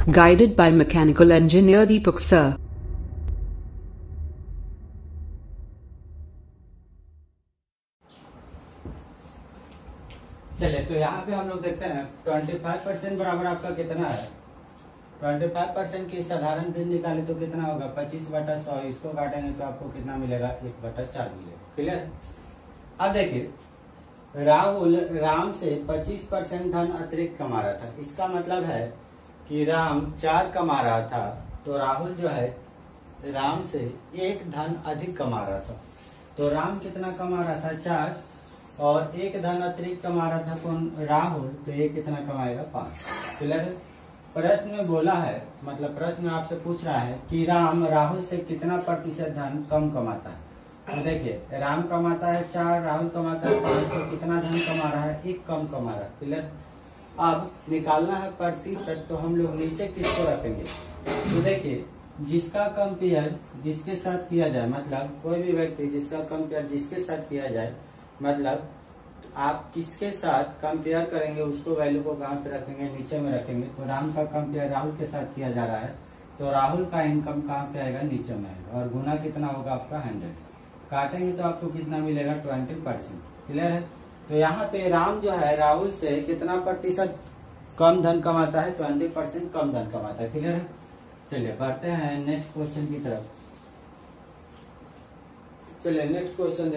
Guided by mechanical engineer Deepak sir. चलिए, तो यहाँ पे हम लोग देखते हैं 25% बराबर आपका कितना है। 25% की साधारण फिर निकाले तो कितना होगा 25/100। इसको काटेंगे तो आपको कितना मिलेगा 1/4 मिलेगा। क्लियर। अब देखिए राहुल राम से 25% धन अतिरिक्त कमा रहा था। इसका मतलब है कि राम 4 कमा रहा था तो राहुल जो है राम से 1 धन अधिक कमा रहा था। तो राम कितना कमा रहा था 4 और 1 धन अतिरिक्त कमा रहा था कौन राहुल, तो ये कितना कमाएगा 5। क्लियर। प्रश्न में बोला है, मतलब प्रश्न आपसे पूछ रहा है कि राम राहुल से कितना प्रतिशत धन कम कमाता है। तो देखिए राम कमाता है 4, राहुल कमाता है 5, तो कितना धन कमा रहा है 1 कम कमा रहा है। क्लियर। अब निकालना है प्रतिशत, तो हम लोग नीचे किसको रखेंगे। तो देखिए जिसका कंपेयर जिसके साथ किया जाए, मतलब कोई भी व्यक्ति जिसका कंपेयर जिसके साथ किया जाए, मतलब आप किसके साथ कंपेयर करेंगे उसको वैल्यू को कहाँ पे रखेंगे, नीचे में रखेंगे। तो राम का कंपेयर राहुल के साथ किया जा रहा है तो राहुल का इनकम कहाँ पे आएगा, नीचे में आएगा। और गुना कितना होगा आपका 100। काटेंगे तो आपको कितना मिलेगा 20%। क्लियर है। तो यहाँ पे राम जो है राहुल से कितना प्रतिशत कम धन कमाता है, 20% कम धन कमाता है। क्लियर है। चलिए बढ़ते हैं नेक्स्ट क्वेश्चन की तरफ। चलिए नेक्स्ट क्वेश्चन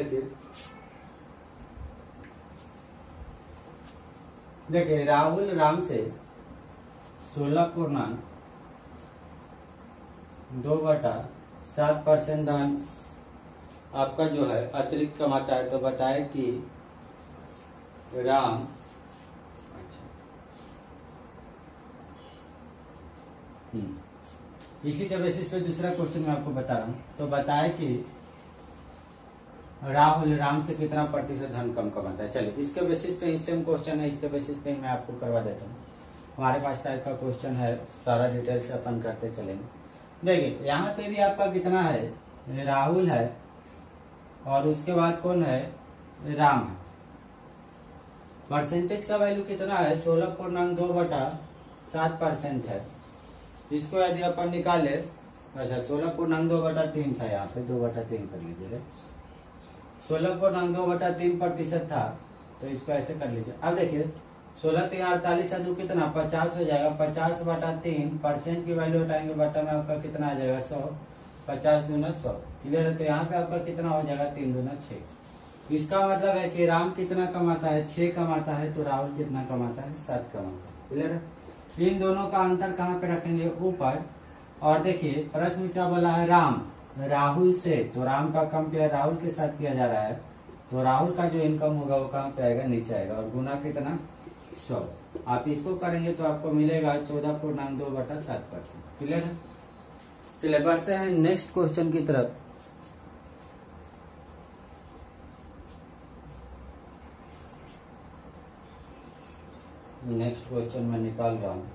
देखिए राहुल राम से 16.2/7% धन आपका जो है अतिरिक्त कमाता है। तो बताए कि राम इसी के बेसिस पे दूसरा क्वेश्चन मैं आपको बता रहा हूँ। तो बताए कि राहुल राम से कितना प्रतिशत धन कम कमाता है। चलिए इसके बेसिस पे सेम क्वेश्चन है, इसके बेसिस पे मैं आपको करवा देता हूँ। हमारे पास टाइप का क्वेश्चन है, सारा डिटेल से अपन करते चलेंगे। देखिए यहाँ पे भी आपका कितना है, राहुल है और उसके बाद कौन है, राम है। परसेंटेज का वैल्यू कितना है 16.2/7% है। इसको यदि अपन निकाले, अच्छा 16.2/3 था, यहाँ पे 2/3 कर लीजिए। 16.2/3% था तो इसको ऐसे कर लीजिए। अब देखिए 16×3=48 है तो कितना 50 हो जाएगा। 50/3% की वैल्यू हटाएंगे, बटा में आपका कितना आ जाएगा 100। 50 दूना 100। क्लियर है। तो यहाँ पे आपका कितना हो जाएगा 3 दूना 6। इसका मतलब है कि राम कितना कमाता है 6 कमाता है, तो राहुल कितना कमाता है 7 कमाता है। क्लियर है। इन दोनों का अंतर कहाँ पे रखेंगे, ऊपर। और देखिए प्रश्न क्या बोला है, राम राहुल से, तो राम का कंपेयर राहुल के साथ किया जा रहा है तो राहुल का जो इनकम होगा वो कहाँ पे आएगा, नीचे आएगा। और गुना कितना 100। आप इसको करेंगे तो आपको मिलेगा 14.2/7%। क्लियर है। चलिए बढ़ते हैं नेक्स्ट क्वेश्चन की तरफ। नेक्स्ट क्वेश्चन मैं निकाल रहा हूं।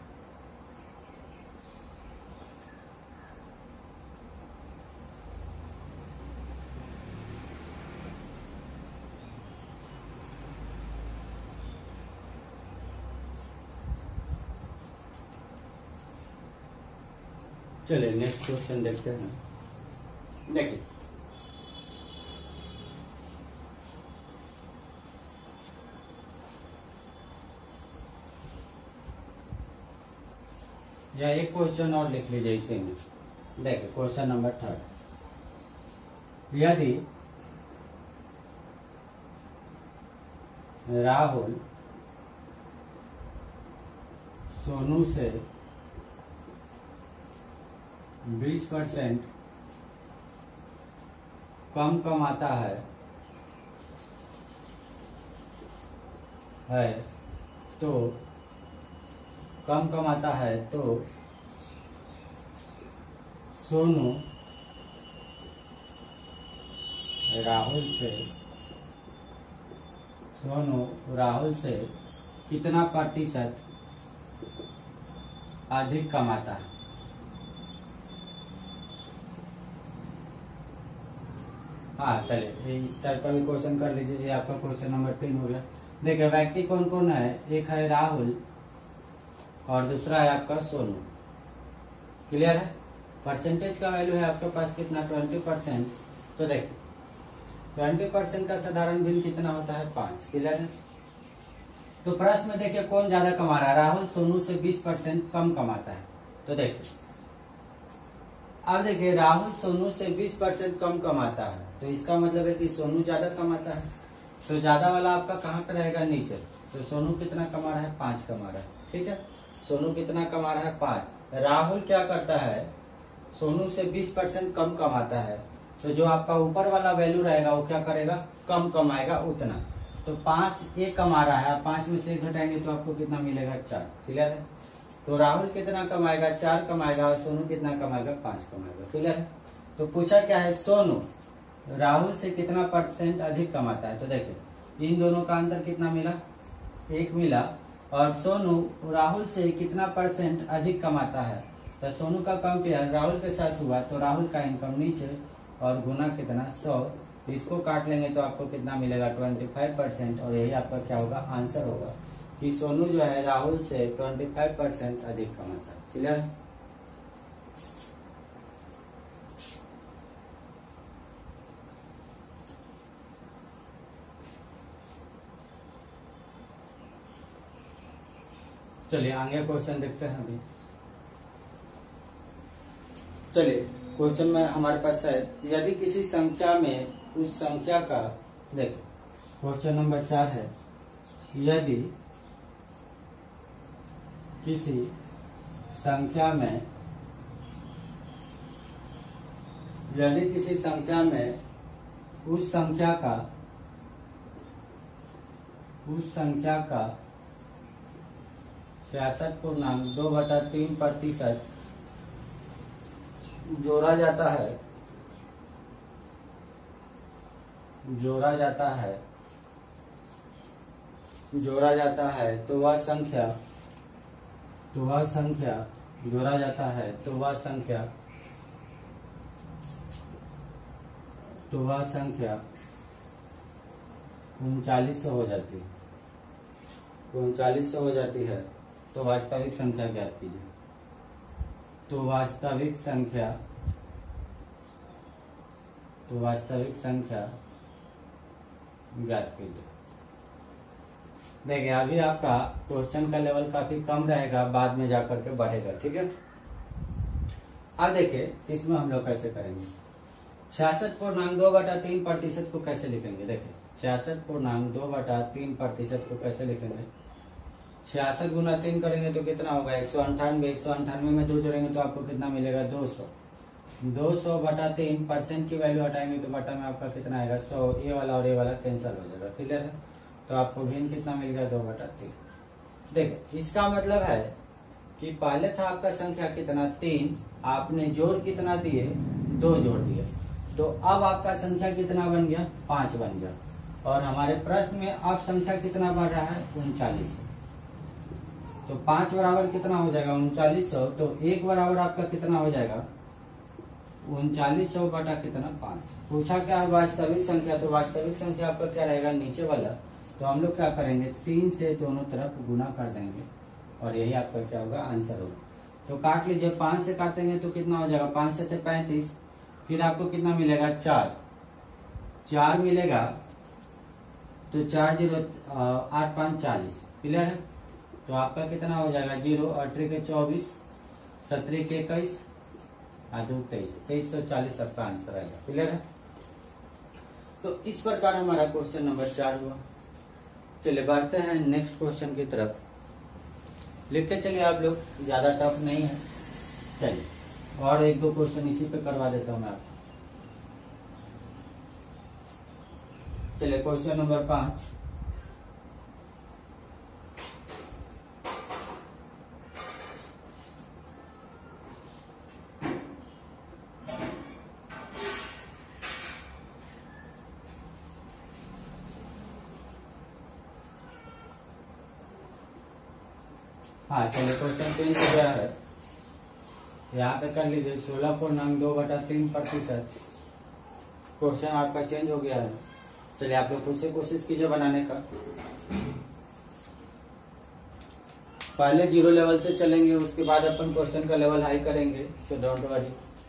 चलिए नेक्स्ट क्वेश्चन देखते हैं। देखिए या एक क्वेश्चन और लिख लीजिए इसी में। देखिए क्वेश्चन नंबर 3। यदि राहुल सोनू से 20% कम कमाता है तो कम कमाता है तो सोनू राहुल से कितना प्रतिशत अधिक कमाता है। हाँ चलिए इस टाइप का भी क्वेश्चन कर लीजिए। ये आपका क्वेश्चन नंबर 3 हो गया। देखिए व्यक्ति कौन कौन है, एक है राहुल और दूसरा है आपका सोनू। क्लियर है। परसेंटेज का वैल्यू है आपके पास कितना 20%। तो देखिए 20% का साधारण भिन्न कितना होता है 5। क्लियर है। तो प्रश्न में देखिए कौन ज्यादा कमा रहा है, राहुल सोनू से 20% कम कमाता है। तो देखिए अब देखिए राहुल सोनू से 20% कम कमाता है, तो इसका मतलब है कि सोनू ज्यादा कमाता है। तो ज्यादा वाला आपका कहाँ पे रहेगा, नीचे। तो सोनू कितना कमा रहा है, 5 कमा रहा है। ठीक है, सोनू कितना कमा रहा है, 5। राहुल क्या करता है, सोनू से 20% कम कमाता है। तो जो आपका ऊपर वाला वैल्यू रहेगा वो क्या करेगा, कम कमाएगा उतना। तो 5 ये कमा रहा है, 5 में से 1 घटाएंगे तो आपको कितना मिलेगा, 4। क्लियर है। तो राहुल कितना कमाएगा, 4 कमाएगा, और सोनू कितना कमाएगा, 5 कमाएगा। क्लियर है। तो पूछा क्या है, सोनू राहुल से कितना % अधिक कमाता है। तो देखिए इन दोनों का अंतर कितना मिला, 1 मिला। और सोनू राहुल से कितना % अधिक कमाता है, तो सोनू का कंपेयर राहुल के साथ हुआ, तो राहुल का इनकम नीचे और गुना कितना 100। इसको काट लेंगे तो आपको कितना मिलेगा 25%। और यही आपका क्या होगा, आंसर होगा कि सोनू जो है राहुल से 25% अधिक कमाता है। क्लियर। चलिए आगे क्वेश्चन देखते हैं अभी। चलिए क्वेश्चन में हमारे पास है, यदि किसी संख्या में उस संख्या का, देखो क्वेश्चन नंबर 4 है, यदि किसी संख्या में उस संख्या का 66.2/3% जोड़ा जाता है तो वह संख्या जोड़ा जाता है तो वह संख्या 3900 हो जाती है। 3900 हो जाती है। तो वास्तविक संख्या ज्ञात कीजिए। तो वास्तविक संख्या ज्ञात कीजिए। देखिए अभी आपका क्वेश्चन का लेवल काफी कम रहेगा, बाद में जाकर के बढ़ेगा। ठीक है। अब देखिए इसमें हम लोग कैसे करेंगे, 66.2/3% को कैसे लिखेंगे। देखिए 66.2/3% को कैसे लिखेंगे, 66 गुना 3 करेंगे तो कितना होगा 198। 198 में 2 जोड़ेंगे तो आपको कितना मिलेगा 200। 200/3% की वैल्यू हटाएंगे तो बटा में आपका कितना आएगा 100। ये वाला और ये वाला कैंसिल हो जाएगा। क्लियर है। तो आपको भिन्न कितना मिल गया 2/3। देखिए इसका मतलब है कि पहले था आपका संख्या कितना 3, आपने जोड़ कितना दिए 2 जोड़ दिए, तो अब आपका संख्या कितना बन गया 5 बन गया। और हमारे प्रश्न में अब संख्या कितना बढ़ रहा है 39। तो 5 बराबर कितना हो जाएगा 3900। तो 1 बराबर आपका कितना हो जाएगा 3900 बटा कितना 5। पूछा क्या है वास्तविक संख्या, तो वास्तविक संख्या आपका क्या रहेगा नीचे वाला। तो हम लोग क्या करेंगे 3 से दोनों तरफ गुना कर देंगे और यही आपका क्या होगा आंसर होगा। तो काट लीजिए, 5 से काटेंगे तो कितना हो जाएगा, 5 से 35, फिर आपको कितना मिलेगा 4 मिलेगा। तो 4 0 8 5 40। क्लियर है। तो आपका कितना हो जाएगा 0 8 के 24 17 के 21 2 23 2340 आपका आंसर आएगा। क्लियर है। तो इस प्रकार हमारा क्वेश्चन नंबर 4 हुआ। चलिए बढ़ते हैं नेक्स्ट क्वेश्चन की तरफ, लिखते चलिए आप लोग, ज्यादा टफ नहीं है। चलिए और 1-2 क्वेश्चन इसी पे करवा देता हूं मैं आपको। चलिए क्वेश्चन नंबर 5, हाँ चलिए क्वेश्चन चेंज हो गया है, यहाँ पे कर लीजिए 16.2/3%। क्वेश्चन आपका चेंज हो गया है। चलिए आप लोग खुद से कोशिश कीजिए बनाने का। पहले 0 लेवल से चलेंगे, उसके बाद अपन क्वेश्चन का लेवल हाई करेंगे, सो डोंट वरी।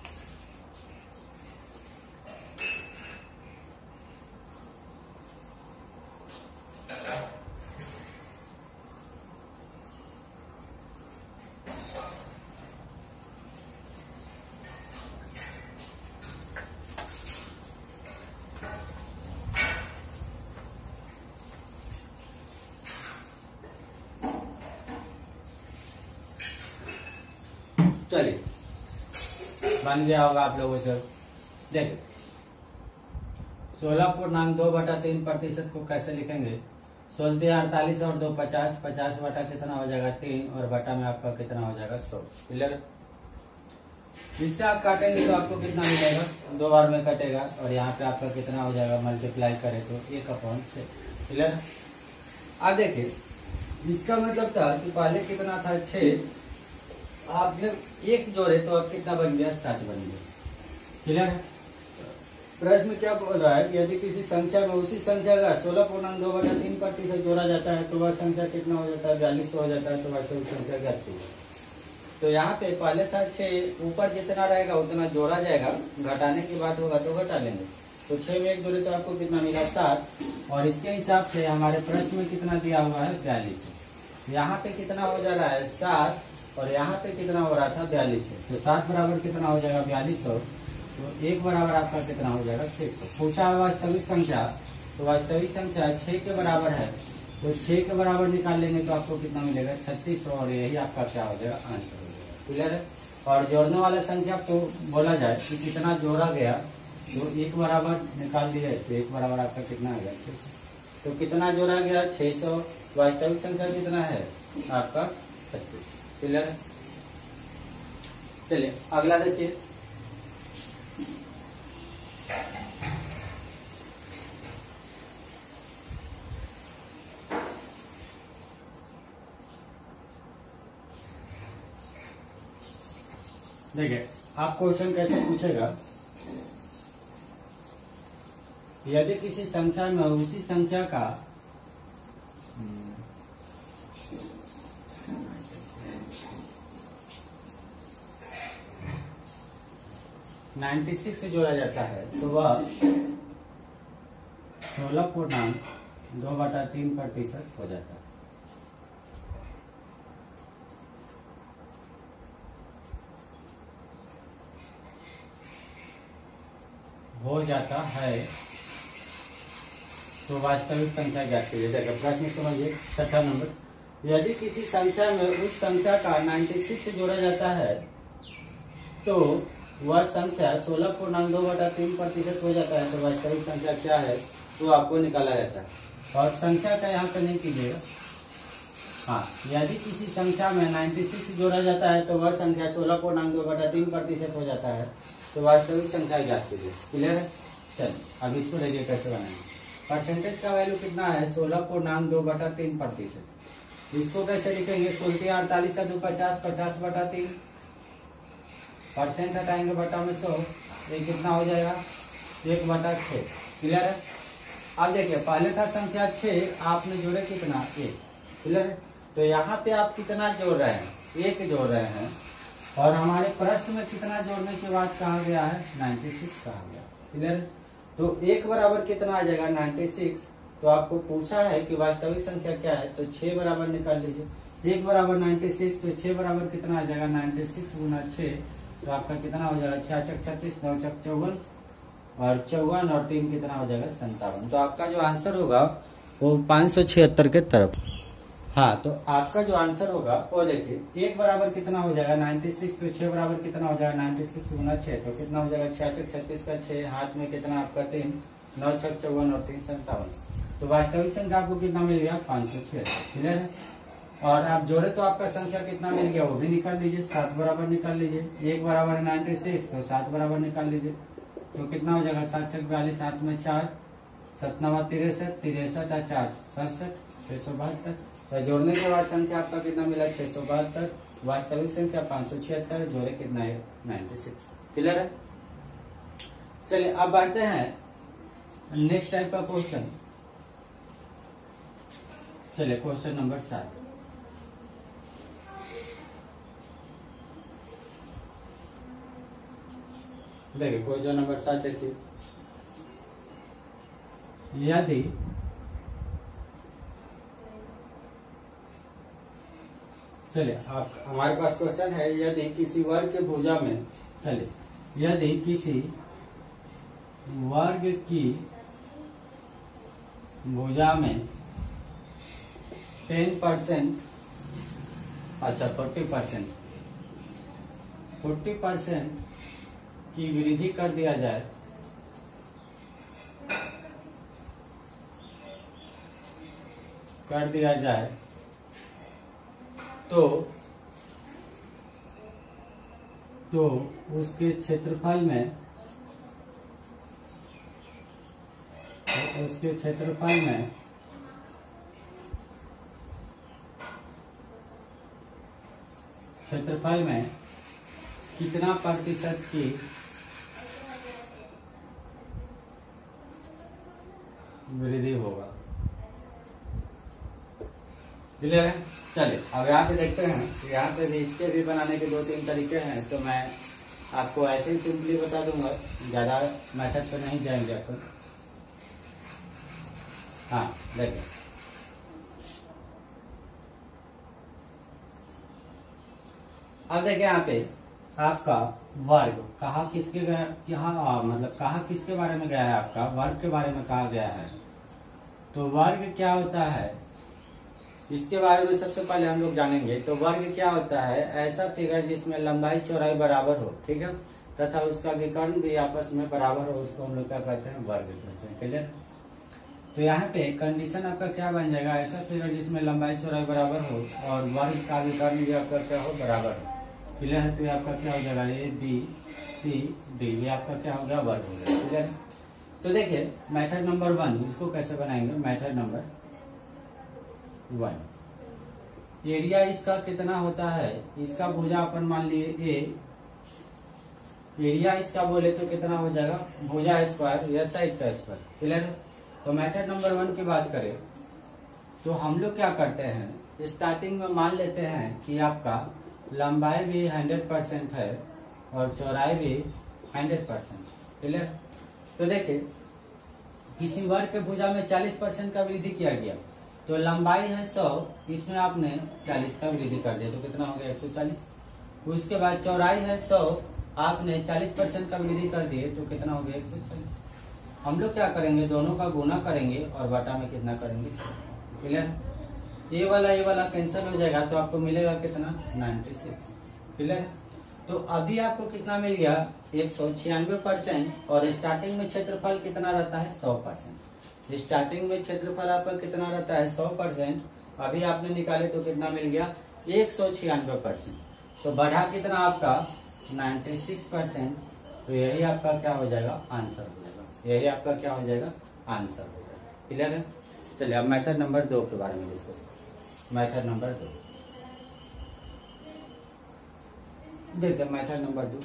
चलिए बन गया होगा आप लोगों से। देखिए 16.2/3 को कैसे लिखेंगे? 16 48 और 2 50, 50 बटा कितना हो जाएगा 3, और बटा में आपका कितना हो जाएगा 100। क्लियर? इससे आप काटेंगे तो आपको कितना मिलेगा? 2 बार में कटेगा, और यहाँ पे आपका कितना हो जाएगा मल्टीप्लाई करें तो 1/6। क्लियर? अब देखिए इसका मतलब था कि पहले कितना था 6, आपने 1 जोड़े तो अब कितना बन गया 7 बन गया। क्लियर है? प्रश्न में क्या बोल रहा है कि यदि किसी संख्या में उसी संख्या का 16.2/3 जोड़ा जाता है तो वह संख्या कितना हो जाता है 4200 हो जाता है, तो वास्तविक संख्या क्या थी? तो यहाँ पे पहले था 6, ऊपर जितना रहेगा उतना जोड़ा जाएगा, घटाने की बात होगा तो घटा लेंगे। तो 6 में 1 जोड़े तो आपको कितना मिला 7, और इसके हिसाब से हमारे प्रश्न में कितना दिया हुआ है 4200। यहाँ पे कितना हो जा रहा है 7, और यहाँ पे कितना हो रहा था 4200, तो 7 बराबर कितना हो जाएगा 4200, तो 1 बराबर आपका कितना हो जाएगा 600। पूछा है वास्तविक संख्या, तो वास्तविक संख्या 6 के बराबर है, तो 6 के बराबर निकाल लेंगे तो आपको कितना मिलेगा 3600, और यही आपका क्या हो जाएगा आंसर हो जाएगा। क्लियर है? और जोड़ने वाला संख्या को बोला जाए कि कितना जोड़ा गया, तो 1 बराबर निकाल दिया, तो 1 बराबर आपका कितना आ गया 600। तो कितना जोड़ा गया 600, वास्तविक संख्या कितना है आपका 36। क्लियर? चलिए अगला देखिए। देखिए आप क्वेश्चन कैसे पूछेगा, यदि किसी संख्या में उसी संख्या का 96 से जोड़ा जाता है तो वह 16.2/3% हो जाता है। हो जाता है तो वास्तविक संख्या ज्ञात कीजिए। देखिए प्रश्न समझिए, 6ठा नंबर, यदि किसी संख्या में उस संख्या का 96 से जोड़ा जाता है तो वह संख्या 16.2/3% हो जाता है, तो वास्तविक संख्या क्या है तो आपको निकाला जाता है। और संख्या का यहाँ पे नहीं कीजिएगा, हाँ, यदि किसी संख्या में 96 से जोड़ा जाता है तो वह संख्या 16.2/3% हो जाता है, तो वास्तविक संख्या ज्ञात कीजिए। क्लियर है? चलिए अब इसको देखिए कैसे बनाएंगे। परसेंटेज का वैल्यू कितना है 16.2/3%। इसको कैसे लिखेंगे? 16 48 2 50, 50/3, परसेंट हटाएंगे बटा में 100, ये कितना हो जाएगा 1/6। क्लियर है? अब देखिए पहले था संख्या 6, आपने जोड़े कितना 1। क्लियर है? तो यहाँ पे आप कितना जोड़ रहे हैं 1 जोड़ रहे हैं, और हमारे प्रश्न में कितना जोड़ने के बाद कहा गया है 96 कहा गया। क्लियर? तो 1 बराबर कितना आ जाएगा 96। तो आपको पूछा है कि वास्तविक संख्या क्या है, तो 6 बराबर निकाल लीजिए। 1 बराबर 96, तो 6 बराबर कितना आ जाएगा 96 गुना 6, तो आपका कितना हो जाएगा 6 × 36, 9 × 54, और 54 और 3 कितना हो जाएगा 57। तो आपका जो आंसर होगा वो 576 के तरफ। हाँ, तो आपका जो आंसर होगा वो देखिए 1 बराबर कितना हो जाएगा 96, तो 6 बराबर कितना हो जाएगा 96 गुना 6, तो कितना हो जाएगा 6 × 36 का 6, हाथ में कितना आपका 3, 9 × 6 = 54 और 3 = 57। तो वास्तविक संख्या आपको कितना मिल गया 576। क्लियर है? और आप जोड़े तो आपका संख्या कितना मिल गया वो भी निकाल लीजिए, 7 बराबर निकाल लीजिए। 1 बराबर 96, तो 7 बराबर निकाल लीजिए, तो कितना हो जाएगा 7 × 6 = 42, 7 में 4, 7 × 9 = 63, 63 और 4 67, 672। तो जोड़ने के बाद संख्या आपका कितना मिला 672, वास्तविक संख्या 576, जोड़े कितना है 96। क्लियर है? चलिए अब बढ़ते हैं नेक्स्ट टाइप का क्वेश्चन। चलिए क्वेश्चन नंबर 7। देखिए क्वेश्चन नंबर 7 देखिए, यदि चलिए आप हमारे पास क्वेश्चन है, यदि किसी वर्ग के भुजा में, चलिए यदि किसी वर्ग की भुजा में 10%, अच्छा 40% की वृद्धि कर दिया जाए तो उसके क्षेत्रफल में कितना प्रतिशत की वृद्धि होगा। क्लियर है। चलिए अब यहाँ पे देखते हैं, यहाँ पे भी इसके भी बनाने के 2-3 तरीके हैं, तो मैं आपको ऐसे ही सिंपली बता दूंगा, ज्यादा मेथड पे नहीं जाएंगे अपन। हाँ देखिए, अब देखिए यहाँ पे आपका वर्ग कहा किसके किसके बारे में गया है, आपका वर्ग के बारे में कहा गया है। तो वर्ग क्या होता है, इसके बारे में सबसे पहले हम लोग जानेंगे। तो वर्ग क्या होता है, ऐसा फिगर जिसमें लंबाई चौड़ाई बराबर हो, ठीक है, तथा उसका विकर्ण भी आपस में बराबर हो, उसको हम लोग क्या कहते हैं, वर्ग कहते हैं। क्लियर। तो यहाँ पे कंडीशन आपका क्या बन जाएगा, ऐसा फिगर जिसमें लंबाई चौड़ाई बराबर हो और वर्ग का विकर्ण भी आपका क्या हो, बराबर हो। क्लियर है। तो ये आपका क्या हो जाएगा, ABCD, ये आपका क्या हो गया, वर्ग हो गया। क्लियर है। तो देखिए मेथड नंबर 1 इसको कैसे बनाएंगे। मेथड नंबर 1, एरिया इसका कितना होता है, इसका भुजा अपन मान लिए A, एरिया इसका बोले तो कितना हो जाएगा, भुजा स्क्वायर या साइड का स्क्वायर। क्लियर है। तो मेथड नंबर 1 की बात करें तो हम लोग क्या करते हैं, स्टार्टिंग में मान लेते हैं कि आपका लंबाई भी 100% है और चौड़ाई भी 100%। क्लियर। तो देखिए किसी वर्ग के भुजा में 40% का वृद्धि किया गया, तो लंबाई है 100, इसमें आपने 40 का वृद्धि कर दिया तो कितना हो गया, 140। उसके बाद चौड़ाई है 100, आपने 40% का वृद्धि कर दिए तो कितना हो गया, 140। हम लोग क्या करेंगे, दोनों का गुना करेंगे और बटा में कितना करेंगे, 100। क्लियर। ये वाला कैंसिल हो जाएगा तो आपको मिलेगा कितना, 96। क्लियर। तो अभी आपको कितना मिल गया, 196%। और स्टार्टिंग में क्षेत्रफल कितना रहता है, 100%। स्टार्टिंग में क्षेत्रफल आपका कितना रहता है, 100%। अभी आपने निकाले तो कितना मिल गया, 196%। तो बढ़ा कितना आपका, 96%। तो यही आपका क्या हो जाएगा, आंसर हो जाएगा। यही आपका क्या हो जाएगा, आंसर हो जाएगा। क्लियर है। चलिए अब मेथड नंबर 2 के बारे में डिस्कस। मेथड नंबर 2 देखिए, मेथड नंबर 2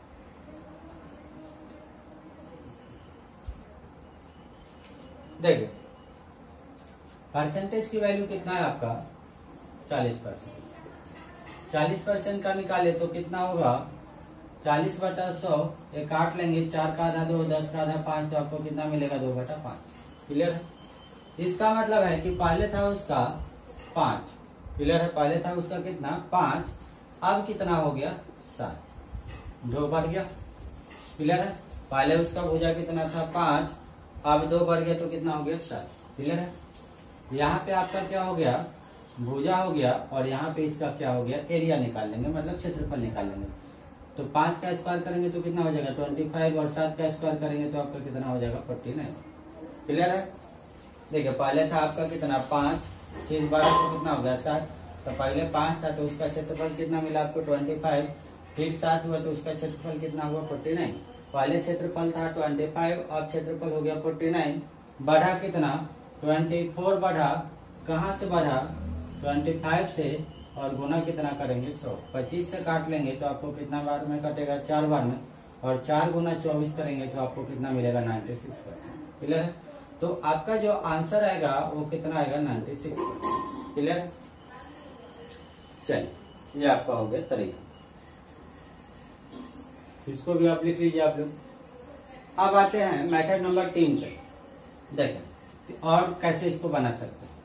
देखिए, परसेंटेज की वैल्यू कितना है आपका, 40%। 40% का निकाले तो कितना होगा, 40/100, एक काट लेंगे, 4 का आधा 2, 10 का आधा 5, तो आपको कितना मिलेगा, 2/5। क्लियर है। इसका मतलब है कि पहले था उसका 5। क्लियर है। पहले था उसका कितना, 5, अब कितना हो गया, 7, 2 बढ़ गया। क्लियर है। पहले उसका भुजा कितना था, 5, अब 2 बढ़ गया तो कितना हो गया, 7। क्लियर है। यहाँ पे आपका क्या हो गया, भुजा हो गया, और यहाँ पे इसका क्या हो गया, एरिया निकाल लेंगे, मतलब क्षेत्रफल निकाल लेंगे। तो 5 का स्क्वायर करेंगे तो कितना हो जाएगा, 25, और 7 का स्क्वायर करेंगे तो आपका कितना हो जाएगा, 49। क्लियर है। देखिए पहले था आपका कितना, 5, फिर 12 तो कितना हो गया, 7। तो पहले 5 था तो उसका क्षेत्रफल कितना मिला आपको, 25। फिर 7 हुआ तो उसका क्षेत्रफल कितना हुआ, 49। पहले क्षेत्रफल था 25, अब क्षेत्रफल हो गया 49। बढ़ा कितना, 24 बढ़ा, कहाँ से बढ़ा, 25 से, और गुना कितना करेंगे, 100। 25 से काट लेंगे तो आपको कितना बार में कटेगा, 4 बार में, और 4 गुना 24 करेंगे तो आपको कितना मिलेगा, 96%। क्लियर है। तो आपका जो आंसर आएगा वो कितना आएगा, 96%। क्लियर है। चलिए ये आपका हो गया तरीका। इसको भी आप लिख लीजिए आप लोग। अब आते हैं मेथड नंबर 3 पे। देखें और कैसे इसको बना सकते हैं।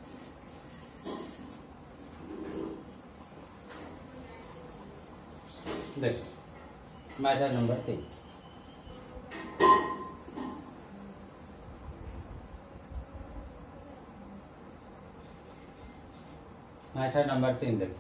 देखो मेथड नंबर 3। मेथड नंबर 3 देखो,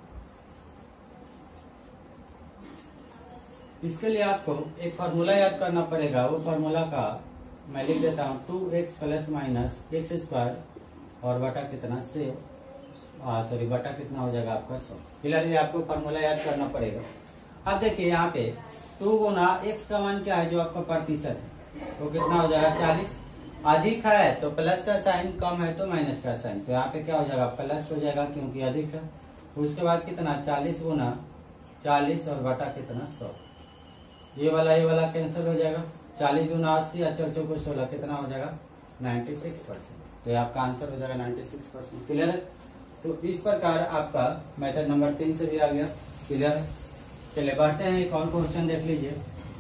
इसके लिए आपको एक फॉर्मूला याद करना पड़ेगा। वो फॉर्मूला का मैं लिख देता हूँ 2x plus minus x square और बटा कितना से बटा कितना हो जाएगा आपका 100। फिलहाल आपको फॉर्मूला याद करना पड़ेगा। अब देखिए यहाँ पे 2 गुना x का मान क्या है जो आपका प्रतिशत है, तो कितना हो जाएगा 40। अधिक है तो प्लस का साइन, कम है तो माइनस का साइन, तो यहाँ पे क्या हो जाएगा प्लस हो जाएगा क्योंकि अधिक है। उसके बाद कितना 40 गुना 40 और बटा कितना 100। ये वाला कैंसिल हो जाएगा। 40 गुना 80 और 4 को 16 कितना हो जाएगा 96%। तो ये आपका आंसर हो जाएगा 96%। क्लियर है। तो इस प्रकार आपका मेथड नंबर 3 से भी आ गया। क्लियर है। चलिए बढ़ते हैं, एक और क्वेश्चन देख लीजिए।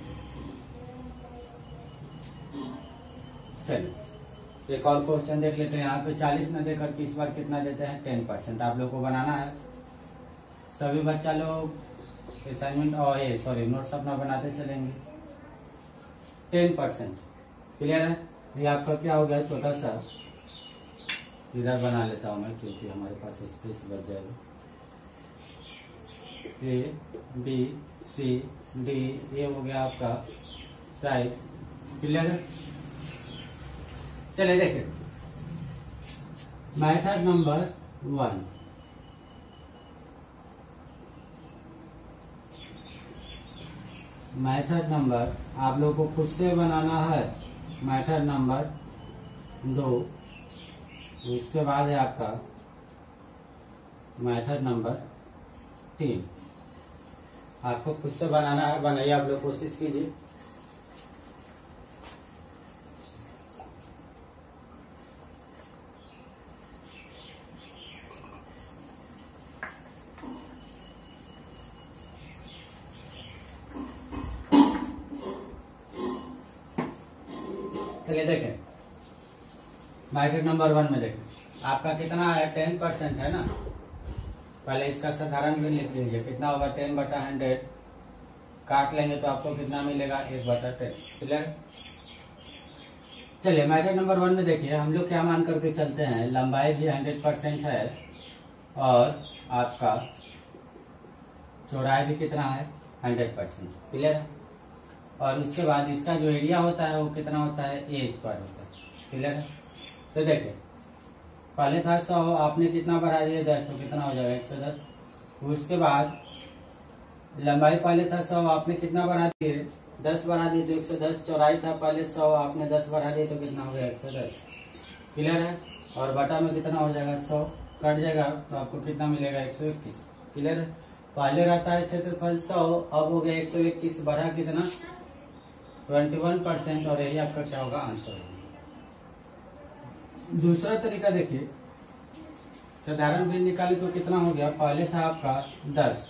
चलिए एक और क्वेश्चन देख लेते हैं। यहाँ पे 40 न देकर के इस बार कितना देते हैं 10%। आप लोग को बनाना है। सभी बच्चा लोग असाइनमेंट और नोट्स अपना बनाते चलेंगे। 10%। क्लियर है। ये आपका क्या हो गया, छोटा सा इधर बना लेता हूं मैं क्योंकि हमारे पास स्पेस बच जाएगा। ए बी सी डी, ये हो गया आपका साइड। क्लियर है। चलिए देखिए मेथड नंबर 1। मेथड नंबर आप लोग को खुद से बनाना है। मेथड नंबर 2, उसके बाद है आपका मेथड नंबर 3। आपको खुद से बनाना है, बनाइए आप लोग, कोशिश कीजिए। चलिए देखें मेथड नंबर 1 में देखें आपका कितना है 10% है ना। पहले इसका साधारण भी लिख लीजिए। कितना होगा 10/100, काट लेंगे तो आपको कितना मिलेगा 1/10। क्लियर। चलिए मेथड नंबर 1 में देखिए हम लोग क्या मान करके चलते हैं, लंबाई भी 100% है और आपका चौड़ाई भी कितना है 100%। क्लियर है। और उसके बाद इसका जो एरिया होता है वो कितना होता है a² होता है। क्लियर है। तो देखिए पहले था 100, आपने कितना बढ़ा दिया 10, तो कितना हो जाएगा 110। उसके बाद लंबाई पहले था 100, आपने कितना बढ़ा दिए 10 बढ़ा दिए तो 110। चौड़ाई था पहले 100, आपने 10 बढ़ा दिए तो कितना हो गया 110। क्लियर है। और बटा में कितना हो जाएगा 100, कट जाएगा तो आपको कितना मिलेगा 121। क्लियर है। पहले रहता है क्षेत्रफल 100, अब हो गया 121, बढ़ा कितना 21% और यही आपका क्या होगा आंसर होगा। दूसरा तरीका देखिए, साधारण भी निकाले तो कितना हो गया, पहले था आपका 10,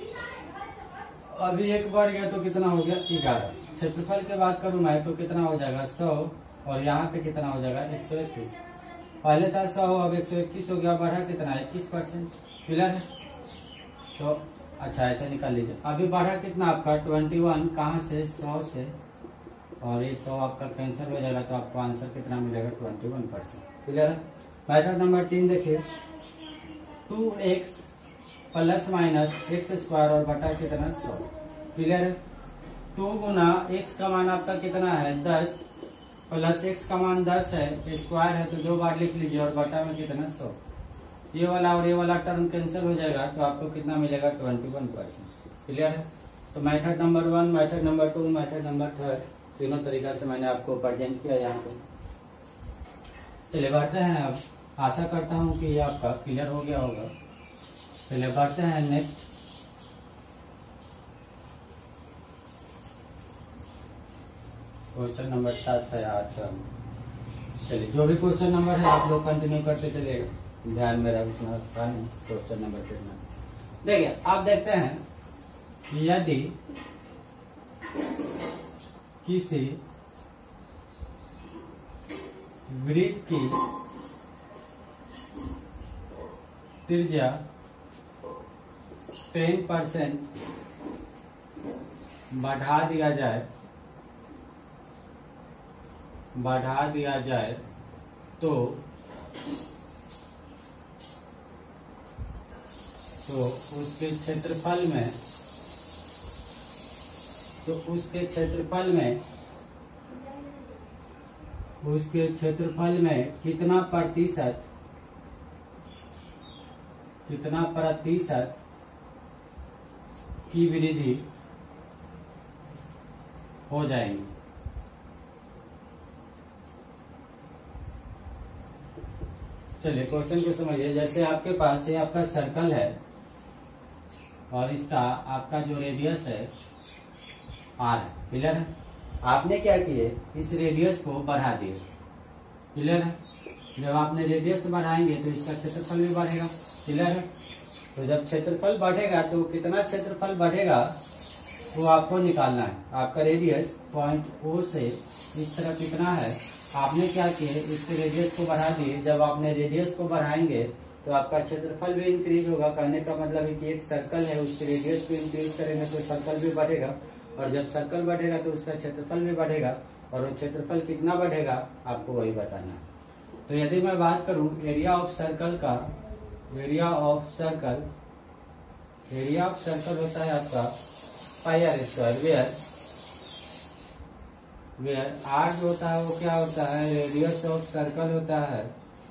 अभी 1 बढ़ गया तो कितना हो गया 11। क्षेत्रफल की बात करूं मैं तो कितना हो जाएगा 100 और यहाँ पे कितना हो जाएगा 121। पहले था 100, अब 121 हो गया, बढ़ा कितना 21%। क्लियर है। तो अच्छा ऐसे निकाल लीजिए। अभी बढ़ा कितना आपका 21, कहाँ से 100 से, और ये 100 आपका कैंसिल हो जाएगा तो आपको आंसर कितना मिलेगा 21%। क्लियर है। मेथड नंबर 3 देखिए 2x प्लस माइनस x² और बटा कितना 100। क्लियर है। 2 गुना x का मान आपका कितना है 10 प्लस x का मान 10 है, स्क्वायर है तो 2 बार लिख लीजिए और बटा में कितना 100। ये वाला और ये वाला टर्म कैंसिल हो जाएगा तो आपको कितना मिलेगा 21%। क्लियर है। तो method number 1, method number 2, method number 3 तीनों तरीका से मैंने आपको प्रेजेंट किया यहाँ पे। चलिए बढ़ते हैं। अब आशा करता हूँ कि ये आपका क्लियर हो गया होगा। चलिए बढ़ते हैं नेक्स्ट। क्वेश्चन नंबर 7 है आज का। चलिए जो भी क्वेश्चन नंबर है आप लोग कंटिन्यू करते चलिएगा, ध्यान में रखना क्वेश्चन नंबर कितना। देखिए आप देखते हैं यदि किसी वृत्त की त्रिज्या 10% बढ़ा दिया जाए तो उसके क्षेत्रफल में कितना प्रतिशत की वृद्धि हो जाएगी। चलिए क्वेश्चन को समझिए। जैसे आपके पास ये आपका सर्कल है और इसका आपका जो रेडियस है आर है, क्लियर है। आपने क्या किए, इस रेडियस को बढ़ा दिए, क्लियर है। जब आपने रेडियस बढ़ाएंगे तो इसका क्षेत्रफल भी बढ़ेगा, क्लियर है। तो जब क्षेत्रफल बढ़ेगा तो कितना क्षेत्रफल बढ़ेगा वो आपको निकालना है। आपका रेडियस पॉइंट O से इस तरह कितना है, आपने क्या किए, इसके रेडियस को बढ़ा दिए। जब आपने रेडियस को बढ़ाएंगे तो आपका क्षेत्रफल भी इंक्रीज होगा। कहने का मतलब है कि एक सर्कल है, उसके रेडियस को इंक्रीज करेंगे तो सर्कल भी बढ़ेगा, और जब सर्कल बढ़ेगा तो उसका क्षेत्रफल भी बढ़ेगा, और वो क्षेत्रफल कितना बढ़ेगा आपको वही बताना है। तो यदि मैं बात करूं एरिया ऑफ सर्कल का, एरिया ऑफ सर्कल होता है आपका pi r square, where r जो होता है वो क्या होता है, रेडियस ऑफ सर्कल होता है,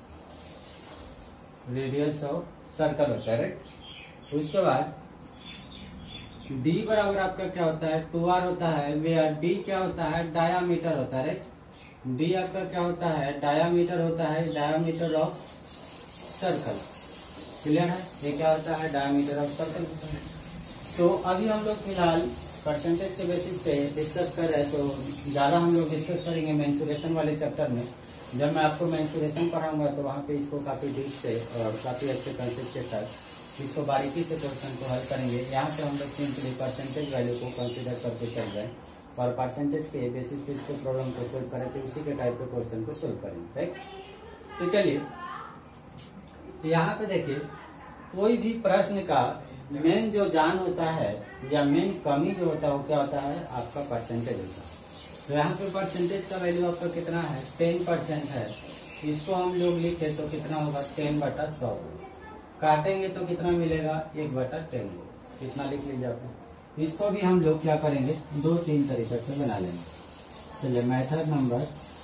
रेडियस ऑफ सर्कल होता है, राइट। उसके बाद d बराबर आपका क्या होता है, 2r होता है, वेयर d क्या होता है, डायामीटर होता है, राइट। d आपका क्या होता है, डायामीटर होता है, डायामीटर ऑफ सर्कल, क्लियर है। ये क्या होता है, डायामीटर ऑफ सर्कल। तो अभी हम लोग फिलहाल परसेंटेज के बेसिस पे डिस्कस कर रहे हैं, तो ज्यादा हम लोग डिस्कस करेंगे मेंसुरेशन वाले चैप्टर में। जब मैं आपको मेंसुरेशन पढ़ाऊंगा तो वहाँ पे इसको काफी डीप से और काफी अच्छे कंसेप्ट के साथ इसको बारीकी से क्वेश्चन को हल करेंगे। यहाँ पे हम लोग सिंपली परसेंटेज वैल्यू को कंसिडर करके चल रहे हैं और परसेंटेज के बेसिस पे इसको प्रॉब्लम को सोल्व करें, तो उसी के टाइप के क्वेश्चन को सोल्व करेंगे, राइट। तो चलिए यहाँ पे देखिए, कोई भी प्रश्न का मेन जो जान होता है या मेन कमी जो होता है वो क्या होता है, आपका परसेंटेज होता है। तो यहाँ पे परसेंटेज का वैल्यू आपका कितना है, 10% है। इसको हम लोग लिखे तो कितना होगा, 10/100। काटेंगे तो कितना मिलेगा, 1/10। कितना लिख लीजिए आप। इसको भी हम लोग क्या करेंगे, 2-3 तरीके से बना लेंगे। चलिए मेथड नंबर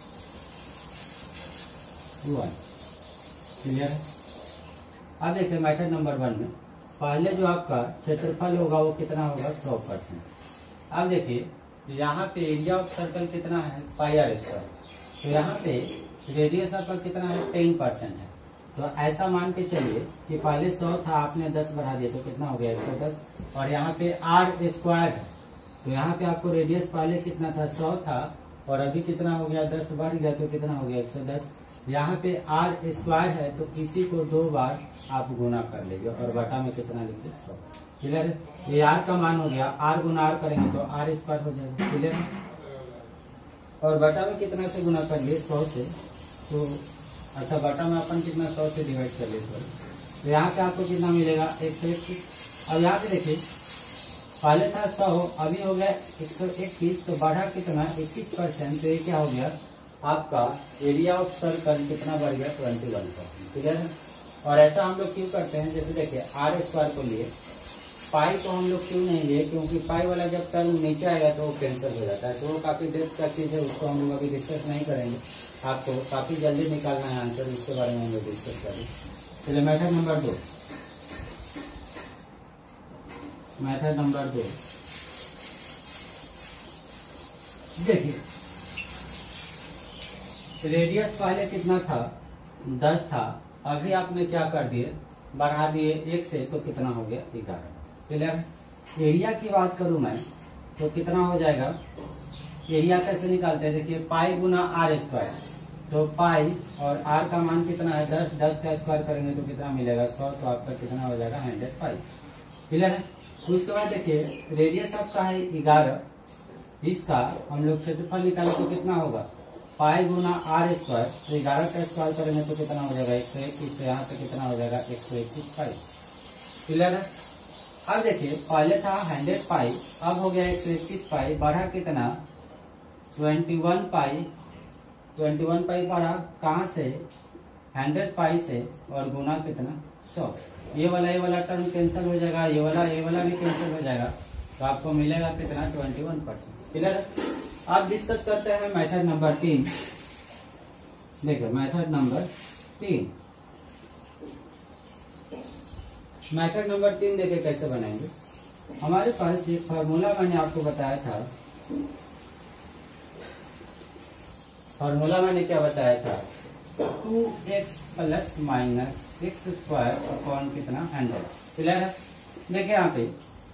1, क्लियर है। अब देखिए मेथड नंबर 1 में पहले जो आपका क्षेत्रफल होगा वो कितना होगा, 100%। अब देखिए यहाँ पे एरिया ऑफ सर्कल कितना है, पाई आर स्क्वायर। तो यहाँ पे रेडियस आपका कितना है, 10% है। तो ऐसा मान के चलिए कि पहले 100 था, आपने 10 बढ़ा दिया तो कितना हो गया, 110। और यहाँ पे आर स्क्वायर है, तो यहाँ पे आपको रेडियस पहले कितना था, 100 था, और अभी कितना हो गया, 10 बढ़ गया तो कितना हो गया, 110। यहाँ पे आर स्क्वायर है तो इसी को 2 बार आप गुना कर लीजिए और बटा में कितना लिखिए, 100, क्लियर है। ये आर का मान हो गया, आर गुना आर करेंगे तो आर स्क्वायर हो जाएगा, क्लियर है। और बटा में कितना से गुना कर लिए, 100 से। तो अच्छा बटा में अपन कितना, 100 से डिवाइड कर लिए, तो यहाँ पे आपको कितना मिलेगा, 121। अब यहाँ पे देखिए पहले था 100, अभी हो गया 121, तो बढ़ा कितना, 21%। तो ये क्या हो गया, आपका एरिया ऑफ सर्कल कितना बढ़ गया, 21%, ठीक है। और ऐसा हम लोग क्यों करते हैं, जैसे देखिए आर स्क्वायर को लिए, पाई को हम लोग क्यों नहीं लिए, क्योंकि पाई वाला जब टर्म नीचे आएगा तो वो कैंसिल हो जाता है। तो वो काफी डेप्थ का चीज है, उसको हम लोग अभी डिस्कस नहीं करेंगे। आपको काफी जल्दी निकालना है आंसर, इसके बारे में हम लोग डिस्कस करेंगे। चलिए मेथड नंबर 2, मेथड नंबर 2 देखिए, रेडियस पहले कितना था, 10 था, अभी आपने क्या कर दिए, बढ़ा दिए 1 से, तो कितना हो गया, 11, क्लियर। एरिया की बात करूं मैं तो कितना हो जाएगा, एरिया कैसे निकालते हैं, देखिए पाई गुना आर स्क्वायर। तो पाई और आर का मान कितना है, 10, 10 का स्क्वायर करेंगे तो कितना मिलेगा, 100। तो आपका कितना हो जाएगा, 100 पाई, क्लियर है। उसके बाद देखिए रेडियस आपका है 11, इसका हम लोग क्षेत्रफल निकाले तो कितना होगा, पाई गुना आर स्क्वायर। तो 11 का स्क्वायर करेंगे तो कितना हो जाएगा 121। यहाँ पे कितना हो जाएगा 121 पाई। क्लियर है। अब देखिए पहले था 100 पाई, अब हो गया 121 पाई, बढ़ा कितना 21 पाई। 21 पाई बढ़ा कहाँ से, 100 पाई से, और गुना कितना 100। ये वाला टर्म कैंसिल हो जाएगा, ये वाला भी कैंसिल हो जाएगा, तो आपको मिलेगा कितना 21%। क्लियर है। अब डिस्कस करते हैं मेथड नंबर 3। देखो मेथड नंबर 3, मेथड नंबर 3 देखिए कैसे बनाएंगे। हमारे पास एक फार्मूला मैंने आपको बताया था, फार्मूला मैंने क्या बताया था, 2x plus minus x square upon कितना 100। क्लियर है। देखिए यहाँ पे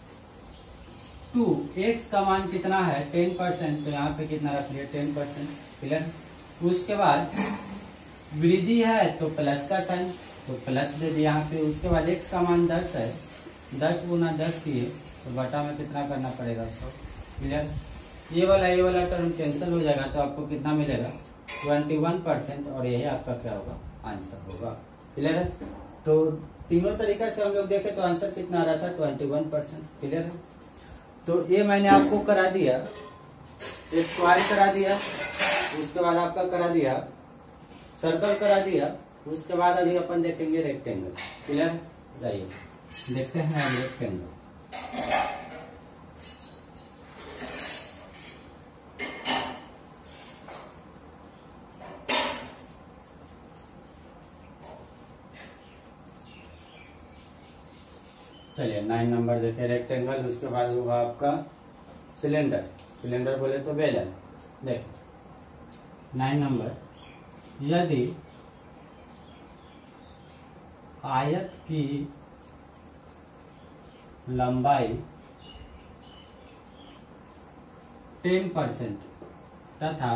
2x का मान कितना है 10%, तो यहाँ पे कितना रख लिया 10%। क्लियर। उसके बाद वृद्धि है तो प्लस का साइन, तो प्लस दे दिया यहाँ पे। उसके बाद x का मान 10 है, 10 गुना 10 किए तो बटा में कितना करना पड़ेगा 100। क्लियर। ये वाला टर्म कैंसिल हो जाएगा, तो आपको कितना मिलेगा 21%, और यही आपका क्या होगा आंसर होगा। क्लियर है। तो तीनों तरीका से हम लोग देखें तो आंसर कितना आ रहा था 21%। क्लियर है। तो ये मैंने आपको करा दिया, स्क्वायर करा दिया, उसके बाद आपका करा दिया सर्कल करा दिया, उसके बाद अभी अपन देखेंगे रेक्टेंगल। क्लियर है। जाइए देखते हैं रेक्टेंगल। चलिए 9 नंबर देखे रेक्टेंगल। उसके बाद होगा आपका सिलेंडर, सिलेंडर बोले तो बेलन। देखो 9 नंबर, यदि आयत की लंबाई 10% तथा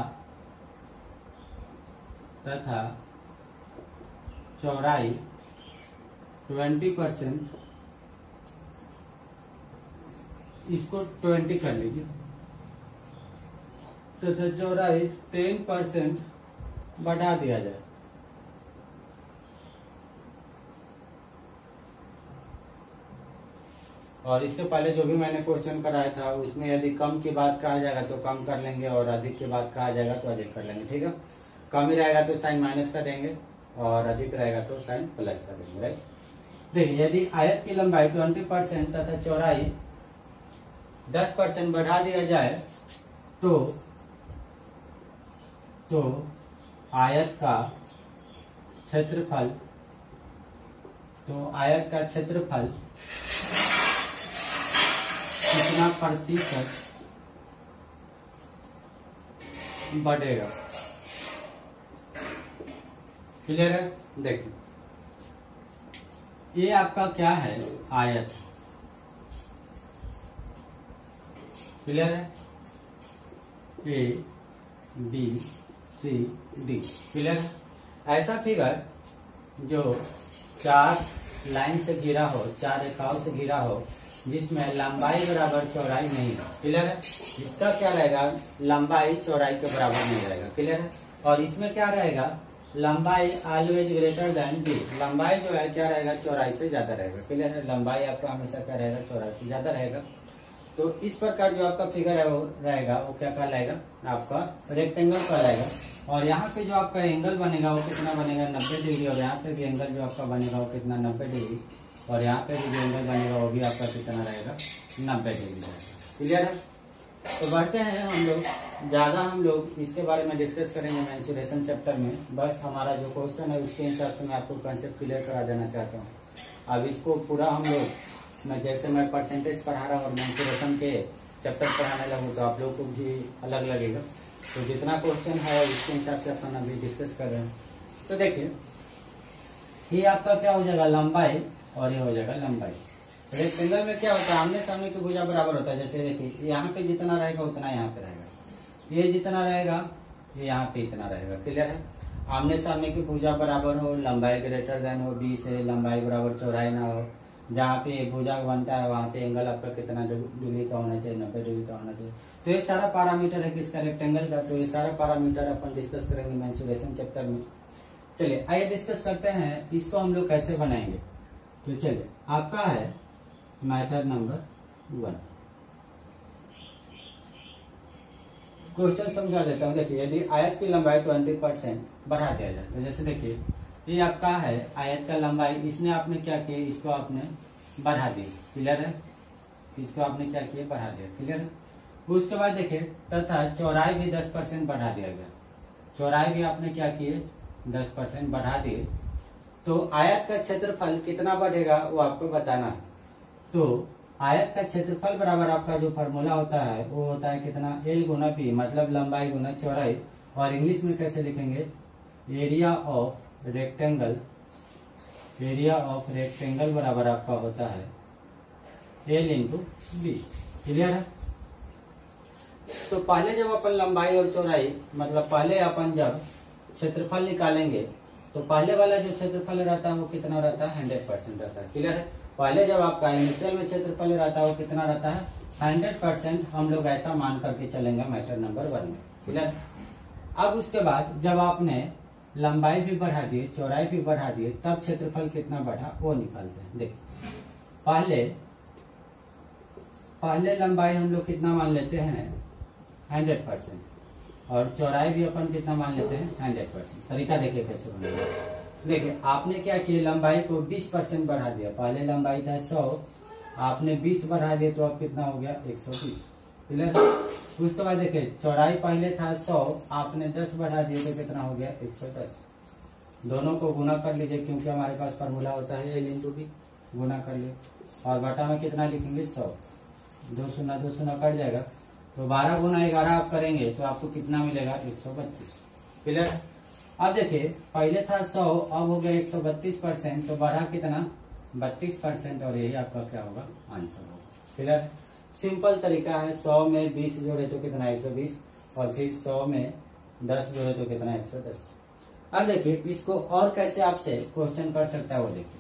चौड़ाई 20%, इसको 20 कर लीजिए, तथा चौड़ाई 10% बढ़ा दिया जाए, और इसके पहले जो भी मैंने क्वेश्चन कराया था उसमें यदि कम की बात कहा जाएगा तो कम कर लेंगे, और अधिक की बात कहा जाएगा तो अधिक कर लेंगे। ठीक है। कम ही रहेगा तो साइन माइनस कर देंगे, और अधिक रहेगा तो साइन प्लस कर देंगे। राइट। देखिए यदि आयत की लंबाई 20% तथा चौड़ाई 10% बढ़ा दिया जाए तो आयत का क्षेत्रफल कितना प्रतिशत बढ़ेगा। क्लियर है। देखिए ये आपका क्या है आयत। क्लियर है। A B C D. Clear है। ऐसा फिगर जो 4 लाइन से घिरा हो, 4 रेखाओं से घिरा हो, जिसमें लंबाई बराबर चौड़ाई नहीं है। क्लियर है। इसका क्या रहेगा, लंबाई चौड़ाई के बराबर नहीं रहेगा। क्लियर है। और इसमें क्या रहेगा, लंबाई ऑलवेज ग्रेटर देन बी, लंबाई जो है क्या रहेगा चौड़ाई से ज्यादा रहेगा। क्लियर है। लंबाई आपका हमेशा क्या रहेगा चौड़ाई से ज्यादा रहेगा। तो इस प्रकार जो आपका फिगर है वो रहेगा, वो क्या कहलाएगा आपका रेक्टेंगल कहलाएगा। और यहाँ पे जो आपका एंगल बनेगा वो कितना बनेगा 90 डिग्री, और यहाँ पे भी एंगल जो आपका बनेगा वो कितना 90 डिग्री, और यहाँ पे भी जो एंगल बनेगा वो भी आपका कितना रहेगा 90 डिग्री रहेगा। क्लियर है। तो बढ़ते हैं हम लोग, ज्यादा हम लोग इसके बारे में डिस्कस करेंगे मेंसुरेशन चैप्टर में। बस हमारा जो क्वेश्चन है उसके हिसाब से मैं आपको कंसेप्ट क्लियर करा देना चाहता हूँ। अब इसको पूरा हम लोग, मैं जैसे मैं परसेंटेज पढ़ा रहा हूँ और मेंसुरेशन के चैप्टर पढ़ाने लगूँ तो आप लोग को भी अलग लगेगा। तो जितना क्वेश्चन है उसके हिसाब से अपन अभी डिस्कस कर रहे हैं। तो देखिए ये आपका क्या हो जाएगा लंबाई, और ये हो जाएगा लंबाई। रेक्टेंगल में क्या होता है, आमने सामने की भुजा बराबर होता है। जैसे देखिए यहाँ पे जितना रहेगा उतना यहाँ पे रहेगा, ये जितना रहेगा ये यहाँ पे इतना रहेगा। क्लियर है। आमने सामने की भुजा बराबर हो, लंबाई ग्रेटर देन हो बी से, लंबाई बराबर चौड़ाई ना हो, जहाँ पे एक भुजा बनता है वहाँ पे एंगल आपका कितना डिग्री का होना चाहिए, 90 डिग्री का होना चाहिए। तो ये सारा पैरामीटर है किसका, रेक्टेंगल का। तो ये सारा पैरामीटर अपन डिस्कस करेंगे मेंसुरेशन चैप्टर में। चलिए आइए डिस्कस करते हैं इसको हम लोग कैसे बनाएंगे। तो चलिए आपका है मैथड नंबर 1। क्वेश्चन समझा देता हूँ। देखिए यदि आयत की लंबाई 20% बढ़ा दिया जाए, तो जैसे देखिए ये आपका है आयत का लंबाई, इसने आपने क्या किया, इसको आपने बढ़ा दी, क्लियर है। इसको आपने क्या किया, बढ़ा दिया, क्लियर है। उसके बाद देखिए तथा चौड़ाई भी 10% बढ़ा दिया गया। चौड़ाई भी आपने क्या किए, 10% बढ़ा दिए। तो आयत का क्षेत्रफल कितना बढ़ेगा वो आपको बताना है। तो आयत का क्षेत्रफल बराबर आपका जो फॉर्मूला होता है वो होता है कितना, L गुना P, मतलब लंबाई गुना चौड़ाई। और इंग्लिश में कैसे लिखेंगे, area of rectangle, area of rectangle बराबर आपका होता है L इंटू बी, क्लियर है। तो पहले जब अपन लंबाई और चौड़ाई, मतलब पहले अपन जब क्षेत्रफल निकालेंगे तो पहले वाला जो क्षेत्रफल रहता है वो कितना रहता है, 100% रहता है, क्लियर है। पहले जब आपका इनिशियल में क्षेत्रफल रहता है वो कितना रहता है, 100%। हम लोग ऐसा मान करके चलेंगे मेथड नंबर 1 में, क्लियर। अब उसके बाद जब आपने लंबाई भी बढ़ा दी, चौड़ाई भी बढ़ा दिए, तब क्षेत्रफल कितना बढ़ा वो निकालते हैं। देखिए पहले लंबाई हम लोग कितना मान लेते हैं, 100%, और चौड़ाई भी अपन कितना मान लेते हैं, 100%। तरीका देखिए कैसे बनेगा। देखिए आपने क्या किया, लंबाई को 20% बढ़ा दिया। पहले लंबाई था 100, आपने 20 बढ़ा दिया तो अब कितना हो गया, 120, क्लियर। उसके बाद देखिए चौड़ाई पहले था 100, आपने 10 बढ़ा दिया तो कितना हो गया, 110। दोनों को गुना कर लीजिए क्योंकि हमारे पास फॉर्मूला होता है L इंटू बी, गुना कर लिए। और बटा में कितना लिखेंगे, 100, 2 शून्य 2 शून्य कट जाएगा। तो 12 गुना 11 आप करेंगे तो आपको कितना मिलेगा, 132, क्लियर। अब देखिए पहले था 100, अब हो गया 132%, तो बढ़ा कितना, 32%, और यही आपका क्या होगा, आंसर होगा, क्लियर। सिंपल तरीका है। 100 में 20 जोड़े तो कितना, 120, और फिर 100 में 10 जोड़े तो कितना, 110। अब देखिए इसको और कैसे आपसे क्वेश्चन कर सकता है वो देखिए,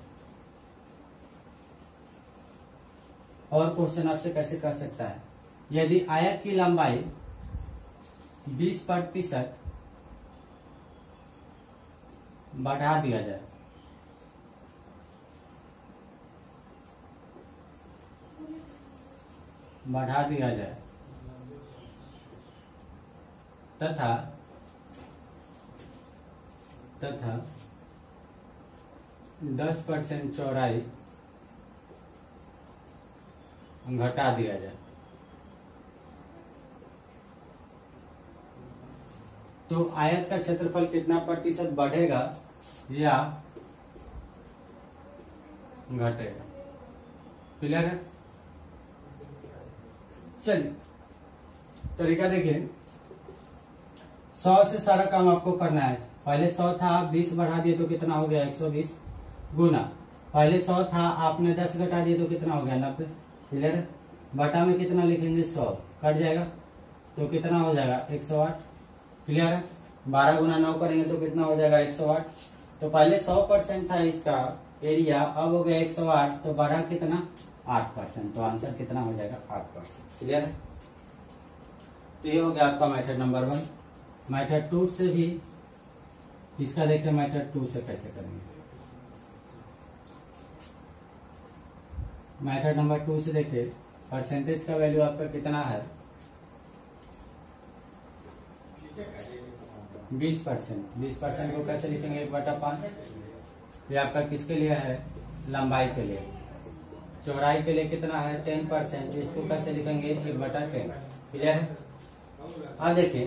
और क्वेश्चन आपसे कैसे कर सकता है। यदि आयत की लंबाई 20% बढ़ा दिया जाए, तथा 10% चौड़ाई घटा दिया जाए, तो आयत का क्षेत्रफल कितना प्रतिशत बढ़ेगा या घटेगा, क्लियर है। चलिए तरीका देखिए, 100 से सारा काम आपको करना है। पहले 100 था, 20 बढ़ा दिए तो कितना हो गया, 120, गुना पहले 100 था, आपने 10 घटा दिए तो कितना हो गया, 90, क्लियर है। बटा में कितना लिखेंगे, 100 कट जाएगा तो कितना हो जाएगा, 108, क्लियर है। 12 गुना 9 करेंगे तो कितना हो जाएगा, 108। तो पहले 100% था इसका एरिया, अब हो गया 108, तो बढ़ा कितना, 8%। तो आंसर कितना हो जाएगा, 8%, क्लियर है। तो ये हो गया आपका मेथड नंबर 1। मेथड 2 से भी इसका देखिए, मेथड 2 से कैसे करेंगे। मेथड नंबर 2 से देखिए परसेंटेज का वैल्यू आपका कितना है, 20%। 20% को कैसे लिखेंगे, 1/5। ये आपका किसके लिए है, लंबाई के लिए। चौड़ाई के लिए कितना है, 10%, इसको कैसे लिखेंगे, 1/10, क्लियर है। अब देखिए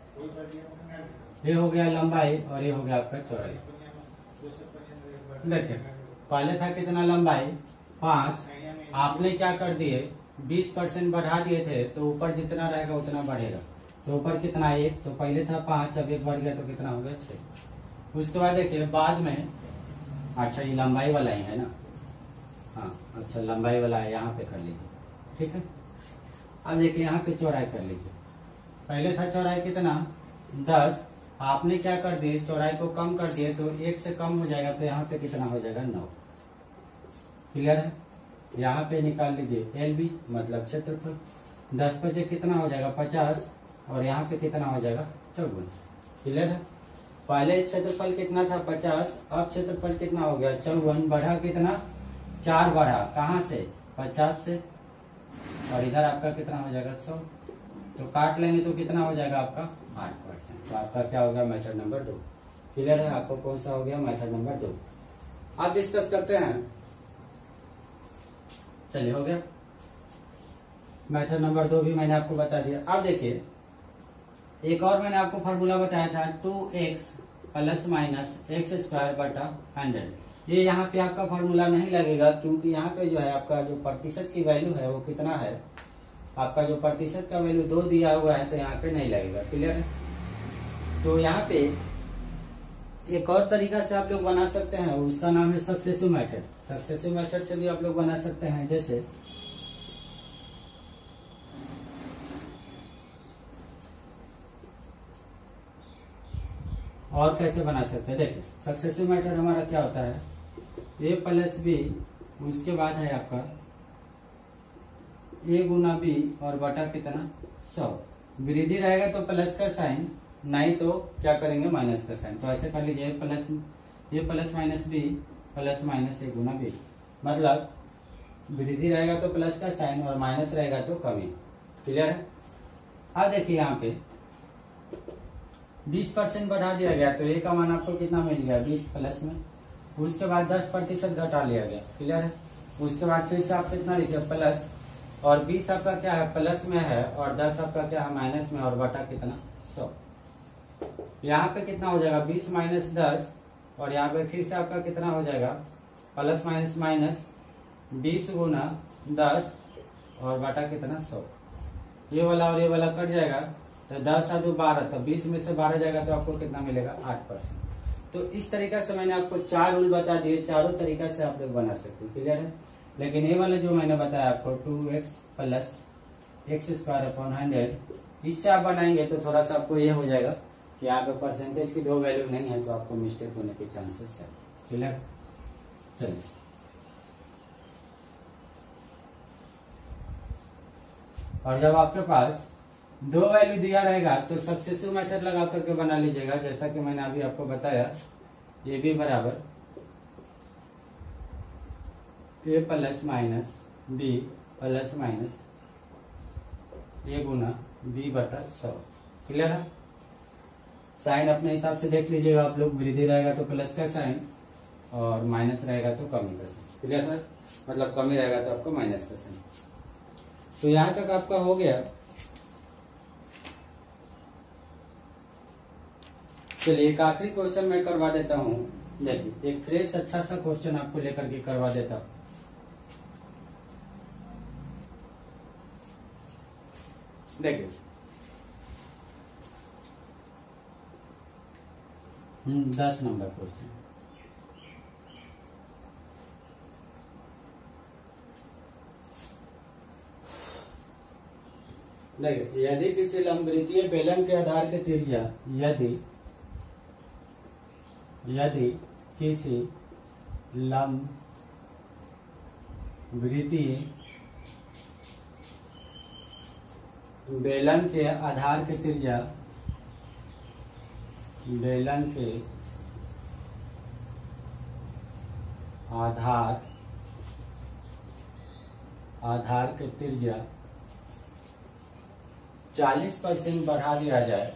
ये हो गया लंबाई और ये हो गया आपका चौड़ाई। देखिए पहले था कितना, लंबाई 5, आपने क्या कर दिए, 20% बढ़ा दिए थे, तो ऊपर जितना रहेगा उतना बढ़ेगा। तो ऊपर कितना, 1, तो पहले था 5, अब 1 बढ़ गया तो कितना हो गया, 6। उसके बाद देखिए बाद में, अच्छा ये लंबाई वाला ही है ना, हाँ अच्छा लंबाई वाला है, यहाँ पे कर लीजिए, ठीक है। अब देखिए यहाँ पे चौड़ाई कर लीजिए। पहले था चौड़ाई कितना, 10, आपने क्या कर दिए, चौड़ाई को कम कर दिए, तो 1 से कम हो जाएगा, तो यहाँ पे कितना हो जाएगा, 9, क्लियर है। यहाँ पे निकाल लीजिए एल बी मतलब क्षेत्रफल। 10 बजे कितना हो जाएगा 50 और यहाँ पे कितना हो जाएगा 54। क्लियर है। पहले क्षेत्रफल कितना था 50, अब क्षेत्रफल कितना हो गया 54। बढ़ा कितना 4 बढ़ा, कहाँ से 50 से, और इधर आपका कितना हो जाएगा 100। तो काट लेंगे तो कितना हो जाएगा आपका 8%। तो आपका क्या हो गया मेथड नंबर 2। क्लियर है। आपको कौन सा हो गया मेथड नंबर 2। आप डिस्कस करते हैं। चलिए हो गया मेथड नंबर 2 भी मैंने आपको बता दिया। अब देखिए एक और मैंने आपको फॉर्मूला बताया था 2x plus minus x square बटा 100। ये यहाँ पे आपका फॉर्मूला नहीं लगेगा क्योंकि यहाँ पे जो है आपका जो प्रतिशत की वैल्यू है वो कितना है, आपका जो प्रतिशत का वैल्यू 2 दिया हुआ है, तो यहाँ पे नहीं लगेगा। क्लियर है। तो यहाँ पे एक और तरीका से आप लोग बना सकते हैं, उसका नाम है सक्सेसिव मेथड। सक्सेसिव मेथड से भी आप लोग बना सकते हैं। जैसे और कैसे बना सकते हैं, देखिए सक्सेसिव मेथड हमारा क्या होता है a प्लस बी, उसके बाद है आपका a गुना बी और बटा कितना 100। वृद्धि रहेगा तो प्लस का साइन, नहीं तो क्या करेंगे माइनस का साइन। तो ऐसे कर लीजिए a plus minus B plus minus a गुना बी। मतलब वृद्धि रहेगा तो प्लस का साइन और माइनस रहेगा तो कमी। क्लियर है। अब देखिए यहाँ पे 20% बढ़ा दिया गया तो a का मान आपको कितना मिल गया 20 प्लस में। उसके बाद 10% घटा लिया गया। क्लियर है। उसके बाद फिर से आप कितना लिखिए प्लस, और 20 आपका क्या है प्लस में है और 10 आपका क्या है माइनस में, और बटा कितना 100। यहाँ पे कितना हो जाएगा 20 माइनस 10, और यहाँ पे फिर से आपका कितना हो जाएगा प्लस माइनस माइनस 20 गुना 10 और बटा कितना 100। ये वाला और ये वाला कट जाएगा तो 10 और 2 12, तो 20 में से 12 जाएगा तो आपको कितना मिलेगा 8%। तो इस तरीका से मैंने आपको 4 रूल बता दिए, चारों तरीका से आप लोग बना सकते हैं। क्लियर है। लेकिन ये वाला जो मैंने बताया आपको 2x plus x square upon 100, इससे आप बनाएंगे तो थोड़ा सा आपको ये हो जाएगा कि यहाँ पे परसेंटेज की 2 वैल्यू नहीं है, तो आपको मिस्टेक होने के चांसेस है। क्लियर। चलिए और जब आपके पास 2 वैल्यू दिया रहेगा तो सक्सेसिव मेथड लगा करके बना लीजिएगा। जैसा कि मैंने अभी आपको बताया ये भी बराबर a plus minus B plus minus a गुना b बटा 100। क्लियर है। साइन अपने हिसाब से देख लीजिएगा आप लोग। वृद्धि रहेगा तो प्लस का साइन और माइनस रहेगा तो कमी का साइन। क्लियर है। मतलब कमी रहेगा तो आपको माइनस का साइन। तो यहां तक आपका हो गया। चलिए एक आखिरी क्वेश्चन मैं करवा देता हूं। देखिए एक फ्रेश अच्छा सा क्वेश्चन आपको लेकर के करवा देता हूं। देखिए 10 नंबर क्वेश्चन। देखिए यदि किसी लंबवृत्तीय बेलन के आधार के त्रिज्या यदि किसी लंबवृत्तीय बेलन के आधार के त्रिज्या आधार के त्रिज्या 40% बढ़ा दिया जाए,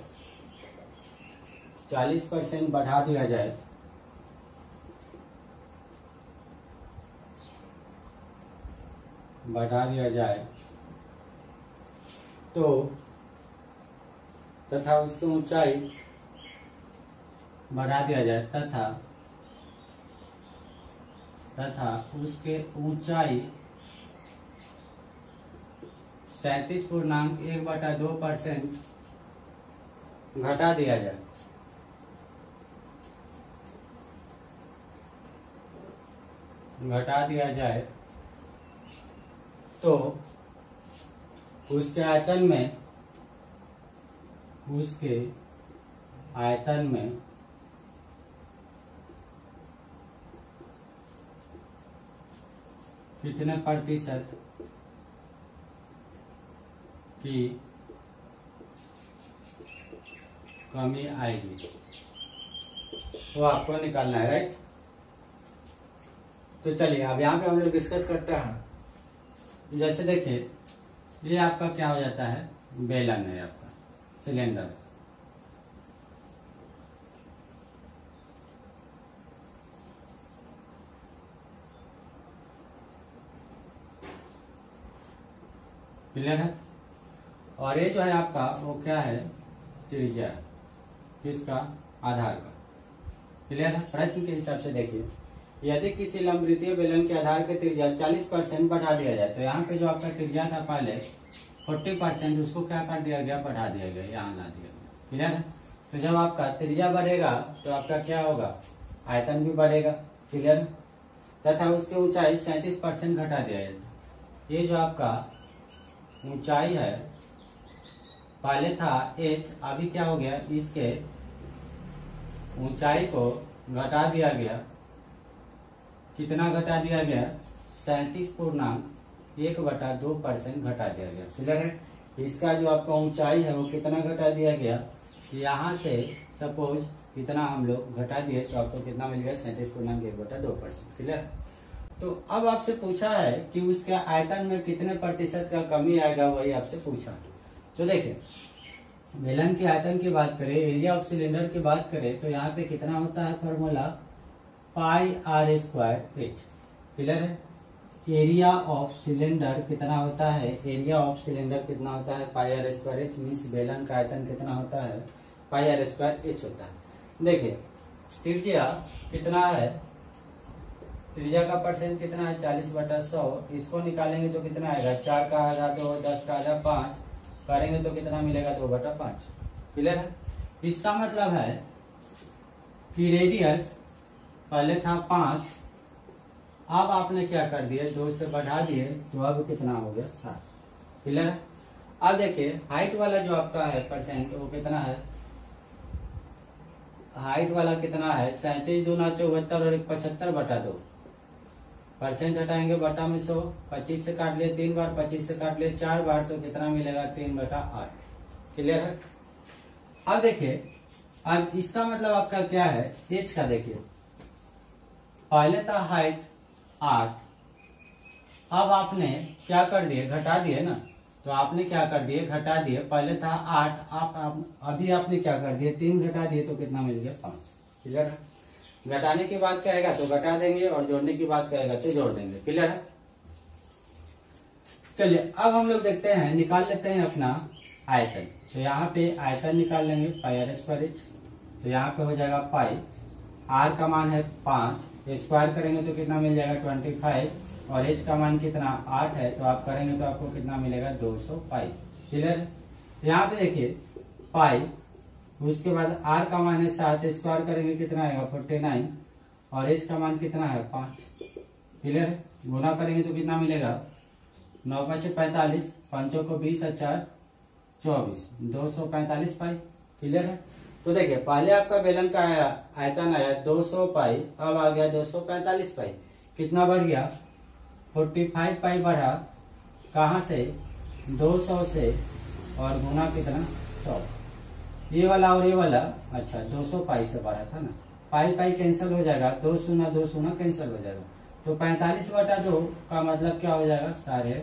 40% बढ़ा दिया जाए तो तथा उसकी ऊंचाई बढ़ा दिया जाए तथा उसके ऊंचाई 37.1/2% घटा दिया जाए। तो उसके आयतन में कितने प्रतिशत की कमी आएगी वो आपको निकालना है, राइट। तो चलिए अब यहाँ पे हम लोग डिस्कस करते हैं। जैसे देखिए ये आपका क्या हो जाता है, बेलन है आपका सिलेंडर। क्लियर है। और ये जो है आपका वो क्या है, त्रिज्या, किसका, आधार का। क्लियर है। प्रश्न के हिसाब से देखिए, यदि किसी लंबवृत्तीय बेलन के आधार के त्रिज्या 40% बढ़ा दिया जाए, तो यहाँ पे जो आपका त्रिज्या था पहले 40%, उसको क्या कर दिया गया, बढ़ा दिया गया, यहाँ ला दिया गया। क्लियर है। तो जब आपका त्रिज्या बढ़ेगा तो आपका क्या होगा, आयतन भी बढ़ेगा। क्लियर है। तथा उसकी ऊंचाई 37% घटा दिया जाए। ये जो आपका ऊंचाई है पहले था h, अभी क्या हो गया, इसके ऊंचाई को घटा दिया गया। कितना घटा दिया गया, 37.1/2% घटा दिया गया। क्लियर है। इसका जो आपका ऊंचाई है वो कितना घटा दिया गया, यहाँ से सपोज कितना हम लोग घटा दिए तो आपको कितना मिल गया, 37.1/2%। क्लियर है। तो अब आपसे पूछा है कि उसके आयतन में कितने प्रतिशत का कमी आएगा, वही आपसे पूछा। तो देखिए बेलन के आयतन की बात करें, एरिया ऑफ सिलेंडर की बात करें, तो यहाँ पे कितना होता है फॉर्मूला, πr²h। क्लियर है। एरिया ऑफ सिलेंडर कितना होता है, एरिया ऑफ सिलेंडर कितना होता है, πr²h। मीन्स बेलन का आयतन कितना होता है, πr²h होता है। देखिए त्रिज्या कितना है, त्रिज्या का परसेंट कितना है, 40/100। इसको निकालेंगे तो कितना आएगा, 4 का आधा 2, 10 का आधा 5 करेंगे तो कितना मिलेगा, 2/5। क्लियर है। इसका मतलब है कि रेडियस पहले था 5, अब आपने क्या कर दिया, 2 से बढ़ा दिए तो अब कितना हो गया, 7। क्लियर है। अब देखिए हाइट वाला जो आपका है परसेंट वो कितना है, हाइट वाला कितना है, 37 दूना 74 और 75/2। परसेंट हटाएंगे बटा में 100, 25 से काट लिए 3 बार, 25 से काट लिए 4 बार, तो कितना मिलेगा, 3/8। क्लियर है। अब देखिए अब इसका मतलब आपका क्या है, एच का देखिए पहले था हाइट 8, अब आपने क्या कर दिए, घटा दिए ना, तो आपने क्या कर दिए, घटा दिए। पहले था 8, आप अभी आपने क्या कर दिए, 3 घटा दिए तो कितना मिल गया, 5। क्लियर है। घटाने की बात कहेगा तो घटा देंगे और जोड़ने की बात कहेगा तो जोड़ देंगे। क्लियर है। चलिए अब हम लोग देखते हैं, निकाल लेते हैं अपना आयतन। तो यहाँ पे आयतन निकाल लेंगे, πr²h। तो यहाँ पे हो जाएगा पाई, r का मान है 5, स्क्वायर करेंगे तो कितना मिल जाएगा, 25, और h का मान कितना 8 है, तो आप करेंगे तो आपको कितना मिलेगा, 200 पाई। क्लियर है। यहाँ पे देखिए पाई, उसके बाद r का मान है 7, स्क्वायर करेंगे कितना आएगा, 49, और h का मान कितना है, 5। क्लियर है। गुना करेंगे तो कितना मिलेगा, 9 5 45, 5 को 20 और 4 24, 245 पाई। क्लियर है। तो देखिए पहले आपका बेलन का आयतन आया 200 पाई, अब आ गया 245 पाई। कितना बढ़ गया, 45 पाई बढ़ा, कहाँ से, 200 से, और गुना कितना, 100। ये वाला और ये वाला, अच्छा 200 पाई से बढ़ा था ना, पाई पाई कैंसिल हो जाएगा, 2 शून्य 2 शून्य कैंसिल हो जाएगा, तो 45/2 का मतलब क्या हो जाएगा,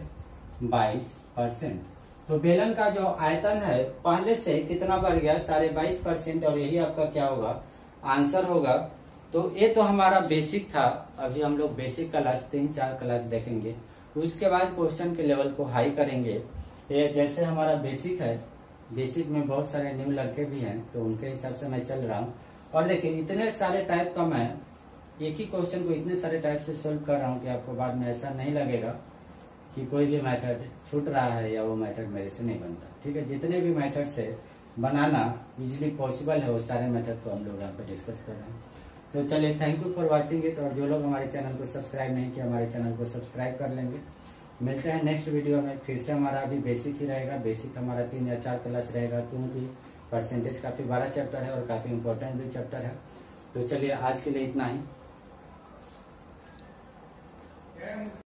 22.5%। तो बेलन का जो आयतन है पहले से कितना बढ़ गया, 22.5%, और यही आपका क्या होगा, आंसर होगा। तो ये तो हमारा बेसिक था। अभी हम लोग बेसिक क्लास 3-4 क्लास देखेंगे, उसके बाद क्वेश्चन के लेवल को हाई करेंगे। ये जैसे हमारा बेसिक है, बेसिक में बहुत सारे न्यू लड़के भी हैं, तो उनके हिसाब से मैं चल रहा हूँ। और देखिए इतने सारे टाइप का मैं एक ही क्वेश्चन को इतने सारे टाइप से सोल्व कर रहा हूँ कि आपको बाद में ऐसा नहीं लगेगा कि कोई भी मेथड छूट रहा है या वो मेथड मेरे से नहीं बनता। ठीक है। जितने भी मेथड से बनाना इजीली पॉसिबल है वो सारे मेथड को हम लोग यहाँ पे डिस्कस कर रहे हैं। तो चलिए, thank you for watching it. और जो लोग हमारे चैनल को सब्सक्राइब नहीं किया, हमारे चैनल को सब्सक्राइब कर लेंगे। मिलते हैं नेक्स्ट वीडियो में। फिर से हमारा अभी बेसिक ही रहेगा। बेसिक हमारा 3 या 4 क्लास रहेगा, क्योंकि परसेंटेज काफी बड़ा चैप्टर है और काफी इंपॉर्टेंट भी चैप्टर है। तो चलिए आज के लिए इतना ही।